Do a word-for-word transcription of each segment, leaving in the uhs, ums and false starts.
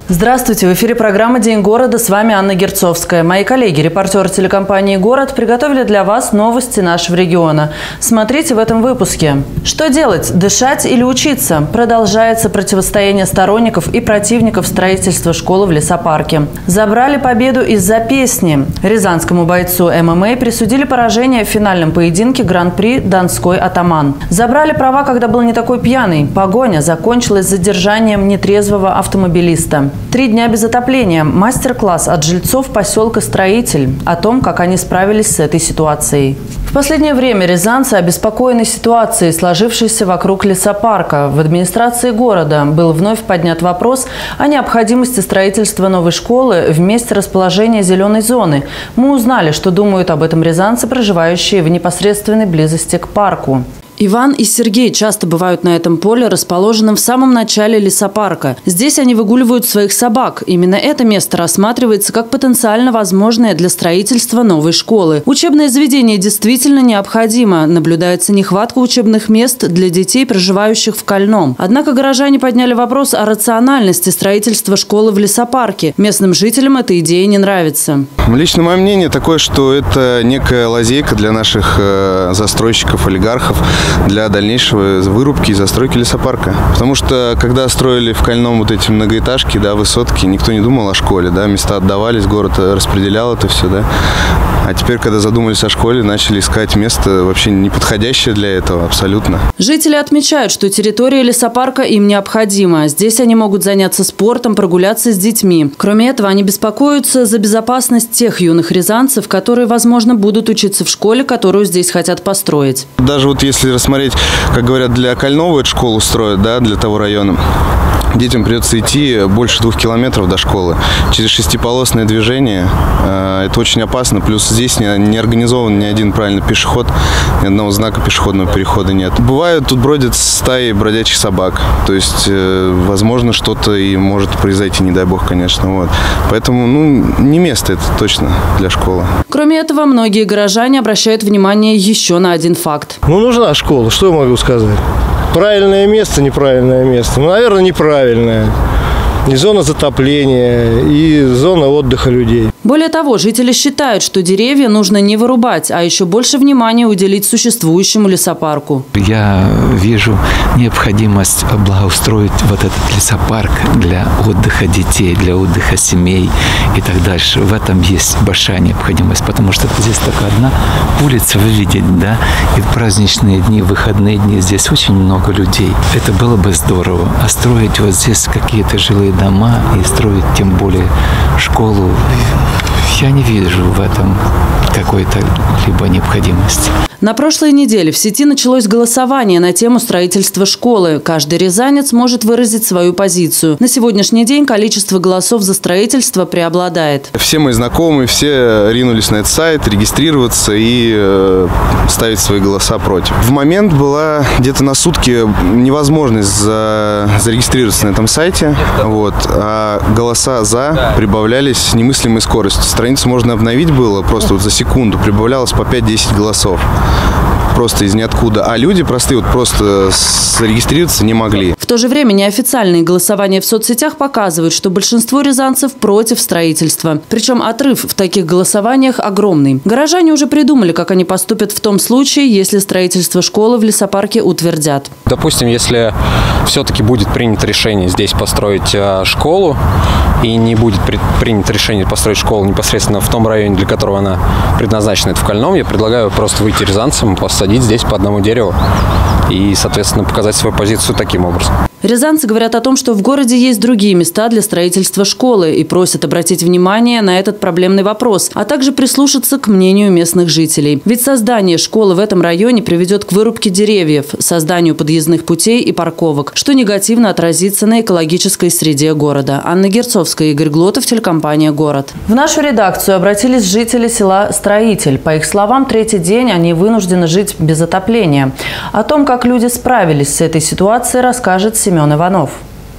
Здравствуйте! В эфире программа «День города». С вами Анна Герцовская. Мои коллеги, репортеры телекомпании «Город», приготовили для вас новости нашего региона. Смотрите в этом выпуске. Что делать? Дышать или учиться? Продолжается противостояние сторонников и противников строительства школы в лесопарке. Забрали победу из-за песни. Рязанскому бойцу эм эм а присудили поражение в финальном поединке Гран-при «Донской атаман». Забрали права, когда был не такой пьяный. Погоня закончилась задержанием нетрезвого автомобилиста. Три дня без отопления. Мастер-класс от жильцов поселка Строитель о том, как они справились с этой ситуацией. В последнее время рязанцы обеспокоены ситуацией, сложившейся вокруг лесопарка. В администрации города был вновь поднят вопрос о необходимости строительства новой школы в месте расположения зеленой зоны. Мы узнали, что думают об этом рязанцы, проживающие в непосредственной близости к парку. Иван и Сергей часто бывают на этом поле, расположенном в самом начале лесопарка. Здесь они выгуливают своих собак. Именно это место рассматривается как потенциально возможное для строительства новой школы. Учебное заведение действительно необходимо. Наблюдается нехватка учебных мест для детей, проживающих в Кольном. Однако горожане подняли вопрос о рациональности строительства школы в лесопарке. Местным жителям эта идея не нравится. Лично мое мнение такое, что это некая лазейка для наших э, застройщиков, олигархов, для дальнейшего вырубки и застройки лесопарка. Потому что, когда строили в Кольном вот эти многоэтажки, да, высотки, никто не думал о школе, да, места отдавались, город распределял это все, да. А теперь, когда задумались о школе, начали искать место вообще неподходящее для этого абсолютно. Жители отмечают, что территория лесопарка им необходима. Здесь они могут заняться спортом, прогуляться с детьми. Кроме этого, они беспокоятся за безопасность тех юных рязанцев, которые, возможно, будут учиться в школе, которую здесь хотят построить. Даже вот если рассмотреть, как говорят, для Кольного эту школу строят, да, для того района, детям придется идти больше двух километров до школы. Через шестиполосное движение. Это очень опасно. Плюс здесь не, не организован ни один правильный пешеход. Ни одного знака пешеходного перехода нет. Бывают, тут бродят стаи бродячих собак. То есть, возможно, что-то и может произойти, не дай бог, конечно. Вот. Поэтому, ну, не место это точно для школы. Кроме этого, многие горожане обращают внимание еще на один факт. Ну, нужна школа. Что я могу сказать? Правильное место, неправильное место. Ну, наверное, неправильное. И зона затопления, и зона отдыха людей. Более того, жители считают, что деревья нужно не вырубать, а еще больше внимания уделить существующему лесопарку. Я вижу необходимость благоустроить вот этот лесопарк для отдыха детей, для отдыха семей и так дальше. В этом есть большая необходимость, потому что здесь только одна улица, вы видите, да? И в праздничные дни, в выходные дни здесь очень много людей. Это было бы здорово. А строить вот здесь какие-то жилые дома и строить тем более школу, я не вижу в этом какой-то либо необходимости. На прошлой неделе в сети началось голосование на тему строительства школы. Каждый рязанец может выразить свою позицию. На сегодняшний день количество голосов за строительство преобладает. Все мои знакомые, все ринулись на этот сайт, регистрироваться и э, ставить свои голоса против. В момент была где-то на сутки невозможность за, зарегистрироваться на этом сайте, вот, а голоса за прибавлялись с немыслимой скоростью. Страницу можно обновить было просто вот за секунду, прибавлялось по пять-десять голосов. Просто из ниоткуда. А люди простые вот просто зарегистрироваться не могли. В то же время неофициальные голосования в соцсетях показывают, что большинство рязанцев против строительства. Причем отрыв в таких голосованиях огромный. Горожане уже придумали, как они поступят в том случае, если строительство школы в лесопарке утвердят. Допустим, если все-таки будет принято решение здесь построить школу, и не будет принято решение построить школу непосредственно в том районе, для которого она предназначена, это в Кольном, я предлагаю просто выйти рязанцам, посадить здесь по одному дереву и, соответственно, показать свою позицию таким образом. Рязанцы говорят о том, что в городе есть другие места для строительства школы и просят обратить внимание на этот проблемный вопрос, а также прислушаться к мнению местных жителей. Ведь создание школы в этом районе приведет к вырубке деревьев, созданию подъездных путей и парковок, что негативно отразится на экологической среде города. Анна Герцовская, Игорь Глотов, телекомпания «Город». В нашу редакцию обратились жители села Строитель. По их словам, третий день они вынуждены жить без отопления. О том, как люди справились с этой ситуацией, расскажет Семен Иванов.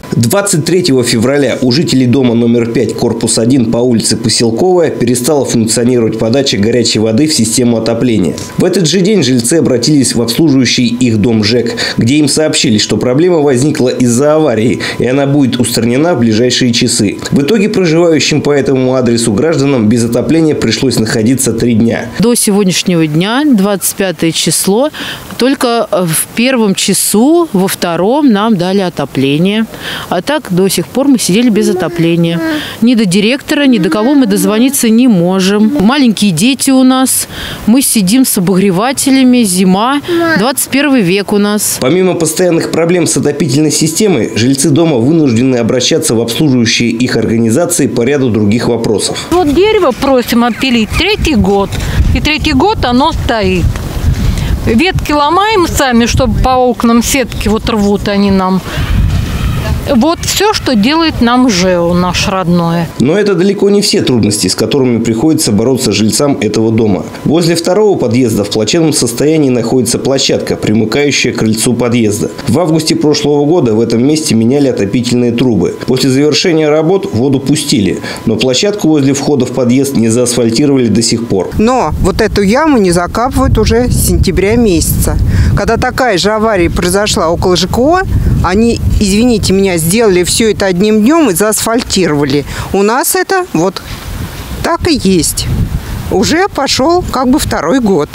двадцать третьего февраля у жителей дома номер пять, корпус один по улице Поселковая перестала функционировать подача горячей воды в систему отопления. В этот же день жильцы обратились в обслуживающий их дом ЖЭК, где им сообщили, что проблема возникла из-за аварии, и она будет устранена в ближайшие часы. В итоге проживающим по этому адресу гражданам без отопления пришлось находиться три дня. До сегодняшнего дня, двадцать пятое число, только в первом часу, во втором нам дали отопление. А так до сих пор мы сидели без отопления. Ни до директора, ни до кого мы дозвониться не можем. Маленькие дети у нас. Мы сидим с обогревателями. Зима. двадцать первый век у нас. Помимо постоянных проблем с отопительной системой, жильцы дома вынуждены обращаться в обслуживающие их организации по ряду других вопросов. Вот дерево просим отпилить третий год. И третий год оно стоит. Ветки ломаем сами, чтобы по окнам сетки вот рвут они нам. Вот все, что делает нам ЖЭО, наш родное. Но это далеко не все трудности, с которыми приходится бороться жильцам этого дома. Возле второго подъезда в плачевном состоянии находится площадка, примыкающая к крыльцу подъезда. В августе прошлого года в этом месте меняли отопительные трубы. После завершения работ воду пустили, но площадку возле входа в подъезд не заасфальтировали до сих пор. Но вот эту яму не закапывают уже с сентября месяца. Когда такая же авария произошла около ЖКО, они, извините меня, сделали все это одним днем и заасфальтировали. У нас это вот так и есть. Уже пошел как бы второй год.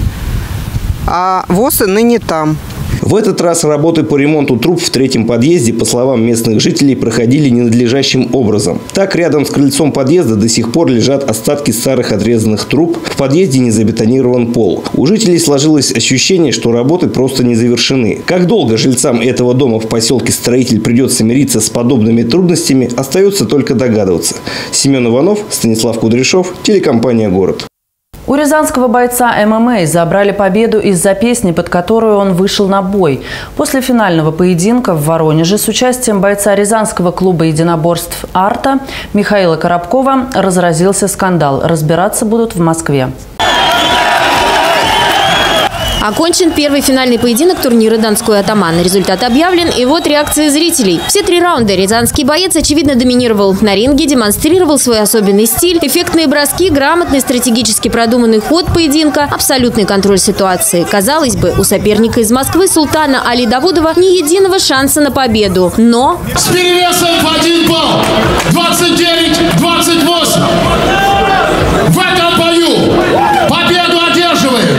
А ВОЗ ныне там. В этот раз работы по ремонту труб в третьем подъезде, по словам местных жителей, проходили ненадлежащим образом. Так, рядом с крыльцом подъезда до сих пор лежат остатки старых отрезанных труб, в подъезде не забетонирован пол. У жителей сложилось ощущение, что работы просто не завершены. Как долго жильцам этого дома в поселке Строитель придется мириться с подобными трудностями, остается только догадываться. Семен Иванов, Станислав Кудряшов, телекомпания «Город». У рязанского бойца ММА забрали победу из-за песни, под которую он вышел на бой. После финального поединка в Воронеже с участием бойца рязанского клуба единоборств «Арта» Михаила Коробкова разразился скандал. Разбираться будут в Москве. Окончен первый финальный поединок турнира «Донской атаман». Результат объявлен, и вот реакция зрителей. Все три раунда рязанский боец, очевидно, доминировал на ринге, демонстрировал свой особенный стиль, эффектные броски, грамотный стратегически продуманный ход поединка, абсолютный контроль ситуации. Казалось бы, у соперника из Москвы Султана Али Давудова ни единого шанса на победу. Но... С перевесом в один балл! двадцать девять двадцать восемь! В этом бою победу одерживает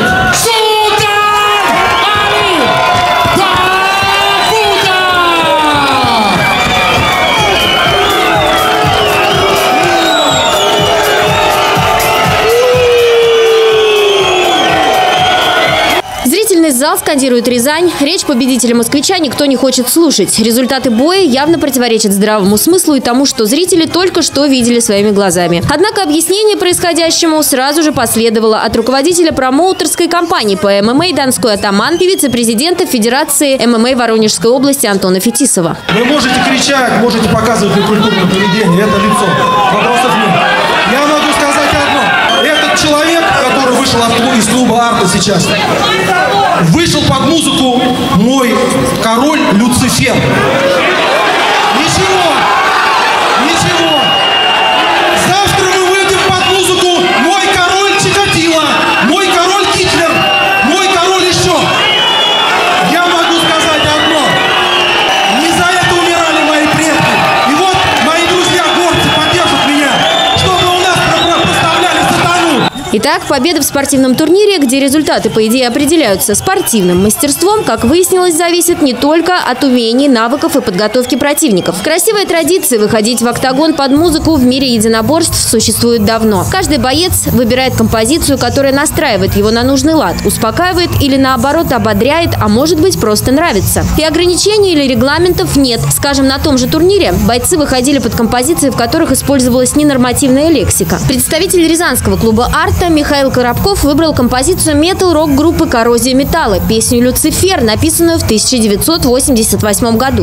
зал скандирует «Рязань». Речь победителя москвича никто не хочет слушать. Результаты боя явно противоречат здравому смыслу и тому, что зрители только что видели своими глазами. Однако объяснение происходящему сразу же последовало от руководителя промоутерской компании по ММА «Донской атаман» и вице-президента Федерации ММА Воронежской области Антона Фетисова. Вы можете кричать, можете показывать некультурное поведение. Это лицо. Вопросов нет. Я могу сказать одно. Этот человек, который вышел из клуба «Арта» сейчас, вышел под музыку «Мой король Люцифер». Ничего, ничего. Завтра мы выйдем под музыку «Мой король Чикатило», «Мой король Гитлер», «Мой король еще». Я могу сказать одно. Не за это умирали мои предки. И вот мои друзья-горцы поддержат меня, чтобы у нас проставляли сатану. Итак, победа в спортивном турнире, где результаты, по идее, определяются спортивным мастерством, как выяснилось, зависит не только от умений, навыков и подготовки противников. Красивая традиция выходить в октагон под музыку в мире единоборств существует давно. Каждый боец выбирает композицию, которая настраивает его на нужный лад, успокаивает или, наоборот, ободряет, а может быть, просто нравится. И ограничений или регламентов нет. Скажем, на том же турнире бойцы выходили под композиции, в которых использовалась ненормативная лексика. Представитель рязанского клуба «Арта» Михаил Коробков выбрал композицию метал-рок группы «Коррозия металла», песню «Люцифер», написанную в тысяча девятьсот восемьдесят восьмом году.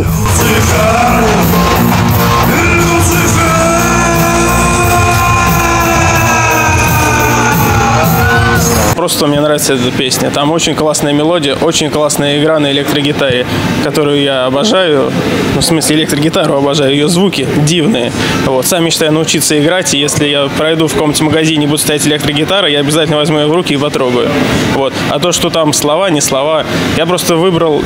В просто мне нравится эта песня. Там очень классная мелодия, очень классная игра на электрогитаре, которую я обожаю. Ну, в смысле, электрогитару обожаю, ее звуки дивные. Вот. Сам мечтаю научиться играть, и если я пройду в каком-нибудь магазине и буду стоять электрогитара, я обязательно возьму ее в руки и потрогаю. Вот. А то, что там слова, не слова, я просто выбрал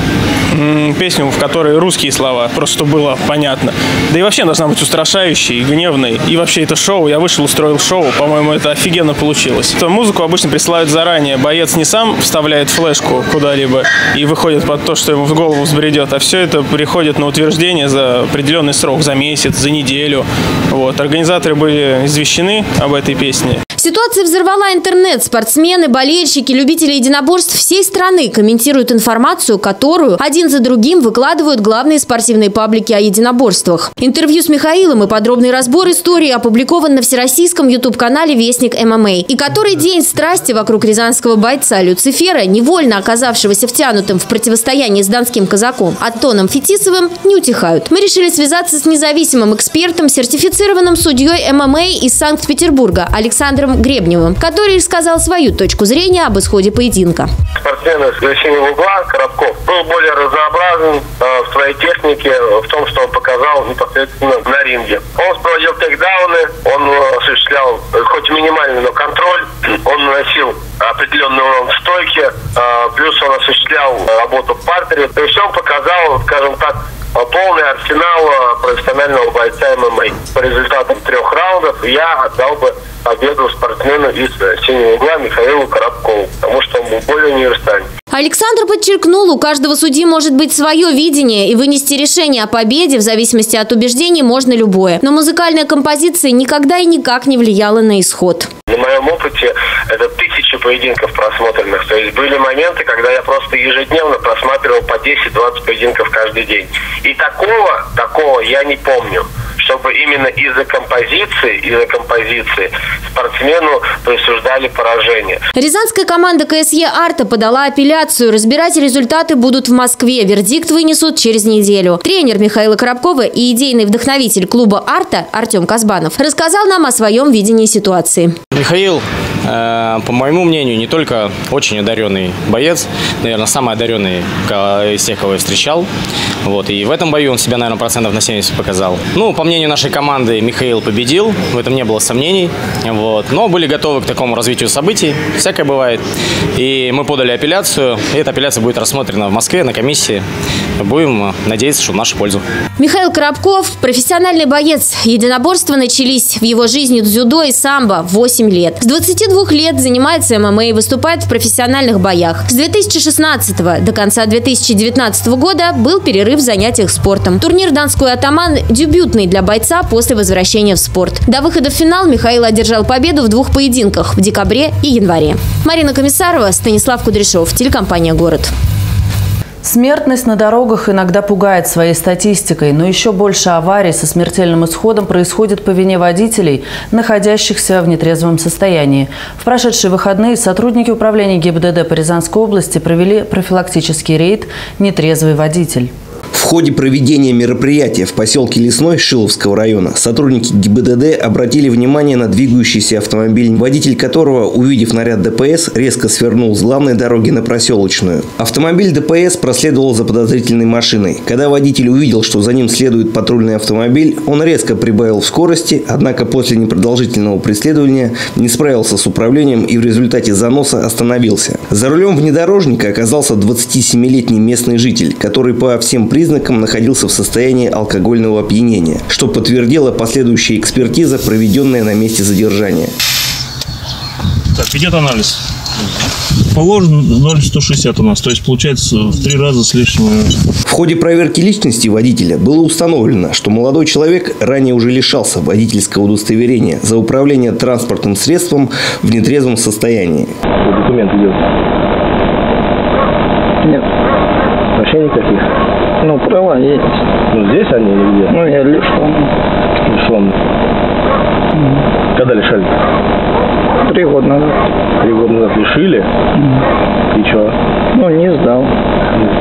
м- песню, в которой русские слова, просто чтобы было понятно. Да и вообще должна быть устрашающей, гневной. И вообще это шоу, я вышел, устроил шоу, по-моему, это офигенно получилось. То музыку обычно присылают заранее, боец не сам вставляет флешку куда-либо и выходит под то, что ему в голову взбредет, а все это приходит на утверждение за определенный срок, за месяц, за неделю. Вот. Организаторы были извещены об этой песне. Ситуация взорвала интернет. Спортсмены, болельщики, любители единоборств всей страны комментируют информацию, которую один за другим выкладывают главные спортивные паблики о единоборствах. Интервью с Михаилом и подробный разбор истории опубликован на всероссийском ютуб-канале «Вестник эм эм а». И который день страсти вокруг рязанского бойца Люцифера, невольно оказавшегося втянутым в противостояние с донским казаком Антоном Фетисовым, не утихают. Мы решили связаться с независимым экспертом, сертифицированным судьей эм эм а из Санкт-Петербурга Александром Гребневым, который сказал свою точку зрения об исходе поединка. Спортсмен из синего угла Коробков был более разнообразен э, в своей технике, в том, что он показал непосредственно на ринге. Он проводил тейкдауны, он э, осуществлял хоть минимальный, но контроль, он наносил определенный урон в стойке, э, плюс он осуществлял работу в партере. То есть он показал, скажем так, полный арсенал профессионального бойца эм эм а. По результатам трех раундов я отдал бы победу спортсмену из синего угла Михаилу Коробкову, потому что он был более универсальный. Александр подчеркнул, у каждого судьи может быть свое видение, и вынести решение о победе в зависимости от убеждений можно любое. Но музыкальная композиция никогда и никак не влияла на исход. На моем опыте это тысячи поединков просмотренных. То есть были моменты, когда я просто ежедневно просматривал по десять-двадцать поединков каждый день. И такого, такого я не помню, чтобы именно из-за композиции, из-за композиции спортсмену присуждали поражение. Рязанская команда ка эс е «Арта» подала апелляцию. Разбирать результаты будут в Москве. Вердикт вынесут через неделю. Тренер Михаила Коробкова и идейный вдохновитель клуба «Арта» Артем Казбанов рассказал нам о своем видении ситуации. Михаил, э, по моему мнению, не только очень одаренный боец, наверное, самый одаренный из тех, кого я встречал. Вот, и в этом бою он себя, наверное, процентов на семьдесят показал. Ну, по мнению нашей команды, Михаил победил, в этом не было сомнений. Вот, но были готовы к такому развитию событий, всякое бывает. И мы подали апелляцию, и эта апелляция будет рассмотрена в Москве на комиссии. Будем надеяться, что в нашу пользу. Михаил Коробков – профессиональный боец. Единоборства начались в его жизни дзюдо и самбо в восемь лет. С двадцати двух лет занимается эм эм а и выступает в профессиональных боях. С две тысячи шестнадцатого до конца две тысячи девятнадцатого года был перерыв в занятиях спортом. Турнир «Донской атаман» дебютный для бойца после возвращения в спорт. До выхода в финал Михаил одержал победу в двух поединках – в декабре и январе. Марина Комиссарова, Станислав Кудряшов, телекомпания «Город». Смертность на дорогах иногда пугает своей статистикой, но еще больше аварий со смертельным исходом происходит по вине водителей, находящихся в нетрезвом состоянии. В прошедшие выходные сотрудники управления гэ и бэ дэ дэ по Рязанской области провели профилактический рейд «Нетрезвый водитель». В ходе проведения мероприятия в поселке Лесной Шиловского района сотрудники гэ и бэ дэ дэ обратили внимание на двигающийся автомобиль, водитель которого, увидев наряд дэ пэ эс, резко свернул с главной дороги на Проселочную. Автомобиль дэ пэ эс проследовал за подозрительной машиной. Когда водитель увидел, что за ним следует патрульный автомобиль, он резко прибавил в скорости, однако после непродолжительного преследования не справился с управлением и в результате заноса остановился. За рулем внедорожника оказался двадцатисемилетний местный житель, который по всем признакам находился в состоянии алкогольного опьянения, что подтвердила последующая экспертиза, проведенная на месте задержания. Так, идет анализ. Положено ноль сто шестьдесят у нас, то есть получается в три раза с лишним. В ходе проверки личности водителя было установлено, что молодой человек ранее уже лишался водительского удостоверения за управление транспортным средством в нетрезвом состоянии. Документ идет? Нет. Вообще никаких? Ну, права есть. Ну, здесь они или где? Ну, я лишен. Лишен. Mm. Когда лишали? Три года назад. Три года назад лишили? Mm. И что? Ну, не сдал. И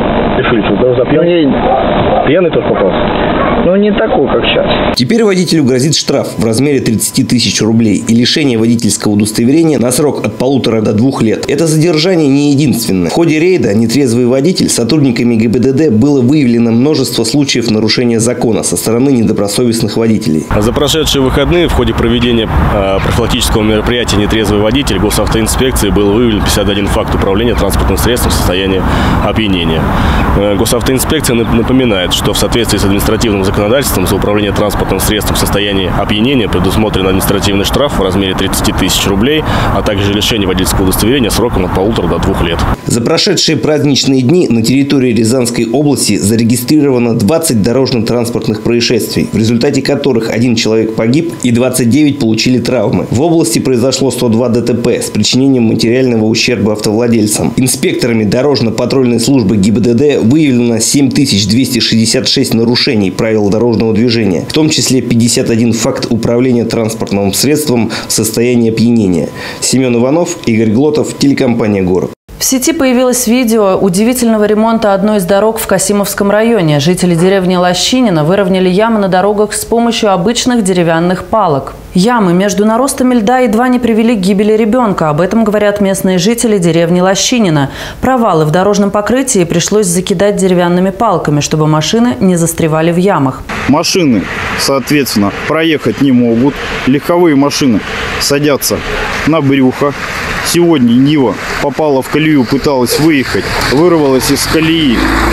решили, что да, за пьяный, пьяный тоже попался. Но не такой, как сейчас. Теперь водителю грозит штраф в размере тридцати тысяч рублей и лишение водительского удостоверения на срок от полутора до двух лет. Это задержание не единственное. В ходе рейда «Нетрезвый водитель» сотрудниками ГИБДД было выявлено множество случаев нарушения закона со стороны недобросовестных водителей. За прошедшие выходные в ходе проведения э, профилактического мероприятия «Нетрезвый водитель» госавтоинспекции был выявлен пятьдесят один факт управления транспортным средством в состоянии опьянения. Э, госавтоинспекция напоминает, что в соответствии с административным законодательством за управление транспортным средством в состоянии опьянения предусмотрен административный штраф в размере тридцати тысяч рублей, а также лишение водительского удостоверения сроком от полутора до двух лет. За прошедшие праздничные дни на территории Рязанской области зарегистрировано двадцать дорожно-транспортных происшествий, в результате которых один человек погиб и двадцать девять получили травмы. В области произошло сто два ДТП с причинением материального ущерба автовладельцам. Инспекторами дорожно-патрульной службы ГИБДД выявлено семь тысяч двести шестьдесят шесть нарушений правил дорожного движения, в том числе пятьдесят один факт управления транспортным средством в состоянии опьянения. Семен Иванов, Игорь Глотов, телекомпания «Город». В сети появилось видео удивительного ремонта одной из дорог в Касимовском районе. Жители деревни Лощинино выровняли ямы на дорогах с помощью обычных деревянных палок. Ямы между наростами льда едва не привели к гибели ребенка. Об этом говорят местные жители деревни Лощинино. Провалы в дорожном покрытии пришлось закидать деревянными палками, чтобы машины не застревали в ямах. Машины, соответственно, проехать не могут. Легковые машины садятся на брюхо. Сегодня Нива попала в колею, пыталась выехать, вырвалась из колеи,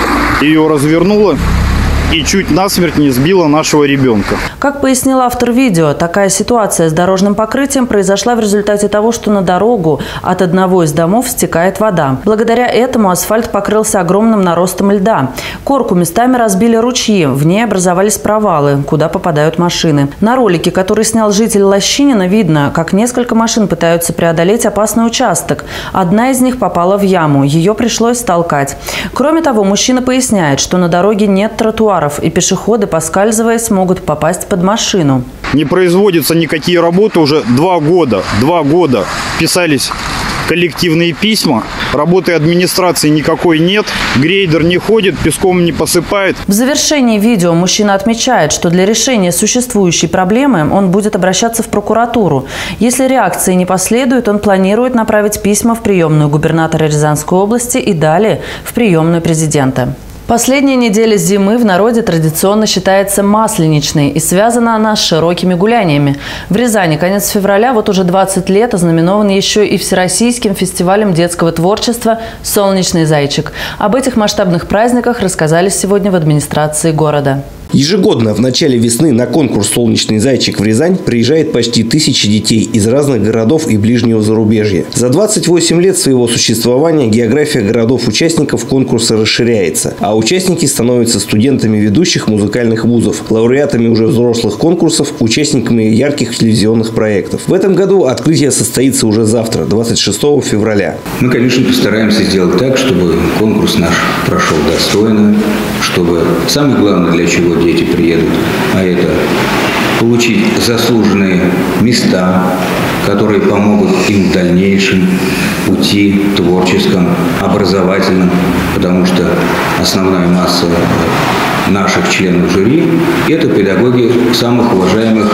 ее развернула и чуть насмерть не сбила нашего ребенка. Как пояснил автор видео, такая ситуация с дорожным покрытием произошла в результате того, что на дорогу от одного из домов стекает вода. Благодаря этому асфальт покрылся огромным наростом льда. Корку местами разбили ручьи, в ней образовались провалы, куда попадают машины. На ролике, который снял житель Лощинина, видно, как несколько машин пытаются преодолеть опасный участок. Одна из них попала в яму, ее пришлось толкать. Кроме того, мужчина поясняет, что на дороге нет тротуара, и пешеходы, поскальзываясь, могут попасть под машину. Не производятся никакие работы уже два года. Два года писались коллективные письма. Работы администрации никакой нет. Грейдер не ходит, песком не посыпает. В завершении видео мужчина отмечает, что для решения существующей проблемы он будет обращаться в прокуратуру. Если реакции не последует, он планирует направить письма в приемную губернатора Рязанской области и далее в приемную президента. Последняя неделя зимы в народе традиционно считается масленичной, и связана она с широкими гуляниями. В Рязани конец февраля вот уже двадцать лет ознаменован еще и Всероссийским фестивалем детского творчества «Солнечный зайчик». Об этих масштабных праздниках рассказали сегодня в администрации города. Ежегодно в начале весны на конкурс «Солнечный зайчик» в Рязань приезжает почти тысячи детей из разных городов и ближнего зарубежья. За двадцать восемь лет своего существования география городов-участников конкурса расширяется, а участники становятся студентами ведущих музыкальных вузов, лауреатами уже взрослых конкурсов, участниками ярких телевизионных проектов. В этом году открытие состоится уже завтра, двадцать шестого февраля. Мы, конечно, постараемся сделать так, чтобы конкурс наш прошел достойно, чтобы самое главное, для чего дети приедут, а это получить заслуженные места, которые помогут им в дальнейшем пути творческом, образовательном, потому что основная масса наших членов жюри – это педагоги самых уважаемых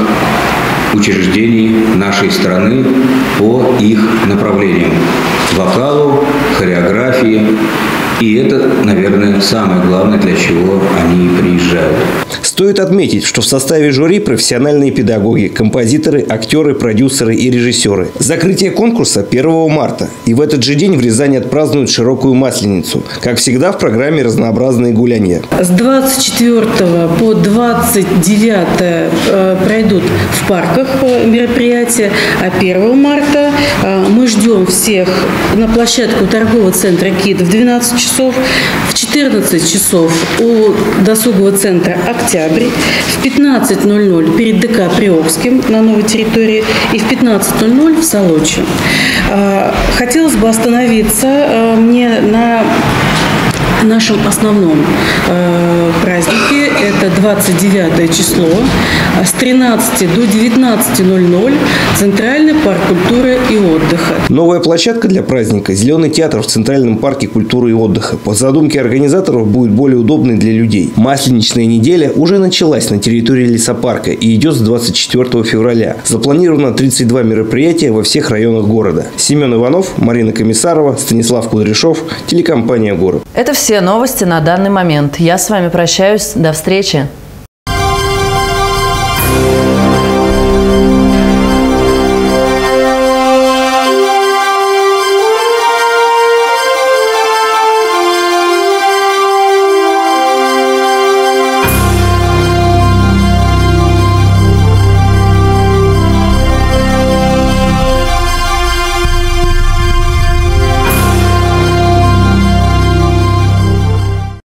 учреждений нашей страны по их направлениям – вокалу, хореографии. И это, наверное, самое главное, для чего они приезжают. Стоит отметить, что в составе жюри профессиональные педагоги, композиторы, актеры, продюсеры и режиссеры. Закрытие конкурса первого марта. И в этот же день в Рязани отпразднуют широкую Масленицу. Как всегда, в программе разнообразные гуляния. С двадцать четвёртого по двадцать девятое пройдут в парках мероприятия, а первого марта мы ждем всех на площадку торгового центра «Кит» в двенадцать часов. В четырнадцать часов у досугового центра «Октябрь», в пятнадцать ноль ноль перед ДК Приокским на новой территории и в пятнадцать ноль ноль в Солочи. Хотелось бы остановиться мне на нашем основном празднике. Это двадцать девятое число. С тринадцати до девятнадцати ноль-ноль Центральный парк культуры и отдыха. Новая площадка для праздника – Зеленый театр в Центральном парке культуры и отдыха. По задумке организаторов будет более удобной для людей. Масленичная неделя уже началась на территории лесопарка и идет с двадцать четвёртого февраля. Запланировано тридцать два мероприятия во всех районах города. Семен Иванов, Марина Комиссарова, Станислав Кудряшов, телекомпания «Город». Это все новости на данный момент. Я с вами прощаюсь. До встречи.